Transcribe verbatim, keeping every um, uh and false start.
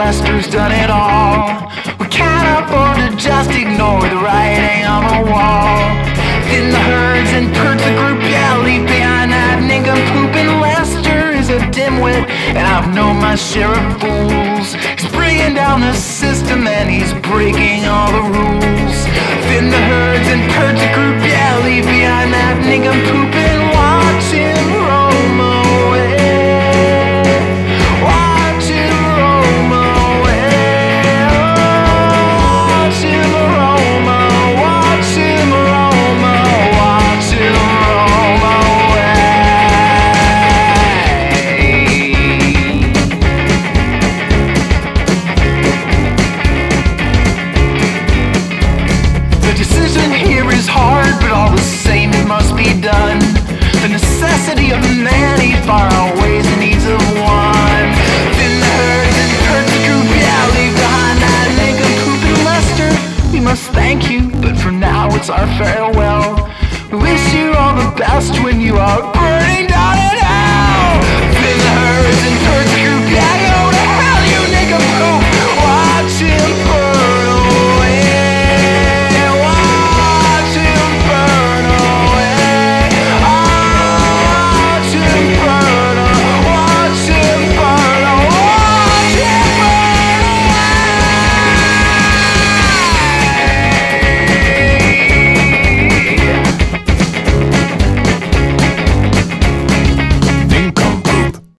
Lester's done it all. We can't afford to just ignore the writing on the wall. Thin the herds and purge the group, yeah, leave behind that Nincompoop. And Lester is a dimwit, and I've known my share of fools. He's bringing down the system and he's breaking all the rules. Thin the herds and purge the group, yeah, leave behind that Nincompoop. And watch him roam away. Watch him roam away. Watch him roam away. Watch him roam away. Watch him roam away. The decision here is hard, but all the same it must be done. The necessity of many far outweighs the needs of one. Thin the herds and purge the group, yeah, leave behind that Nincompoop. And Lester, we must thank you, but for now it's our farewell. We wish you all the best when